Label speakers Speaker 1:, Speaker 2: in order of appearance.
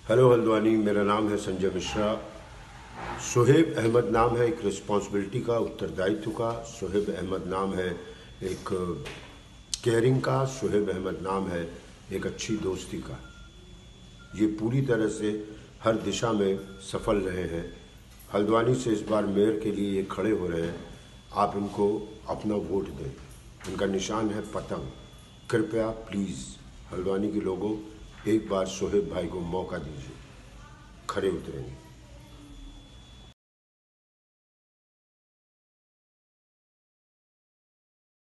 Speaker 1: Hello Haldwani, मेरा नाम है संजय मिश्रा। शोएब अहमद नाम है एक रिस्पॉन्सिबिलिटी का, उत्तरदायित्व का। शोएब अहमद नाम है एक केयरिंग का। शोएब अहमद नाम है एक अच्छी दोस्ती का। ये पूरी तरह से हर दिशा में सफल रहे हैं। हल्द्वानी से इस बार मेयर के लिए ये खड़े हो रहे हैं। आप इनको अपना वोट दें। इनका निशान है पतंग। कृपया प्लीज़ हल्द्वानी के लोगों, एक बार शोएब भाई को मौका दीजिए, खड़े उतरेंगे।